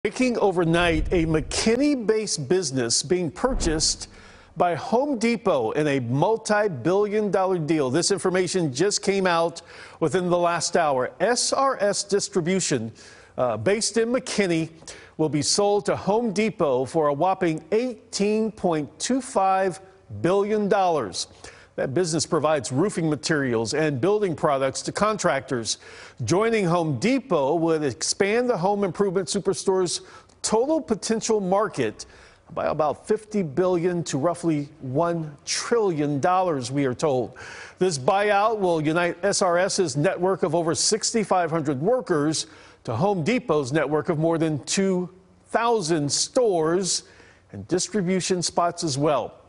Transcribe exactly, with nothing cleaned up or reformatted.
Breaking overnight, a McKinney-based business being purchased by Home Depot in a multi-billion dollar deal. This information just came out within the last hour. S R S distribution, uh, based in McKinney, will be sold to Home Depot for a whopping eighteen point two five billion dollars. That business provides roofing materials and building products to contractors. Joining Home Depot would expand the home improvement superstore's total potential market by about fifty billion dollars to roughly one trillion dollars, we are told. This buyout will unite SRS's network of over six thousand five hundred workers to Home Depot's network of more than two thousand stores and distribution spots as well.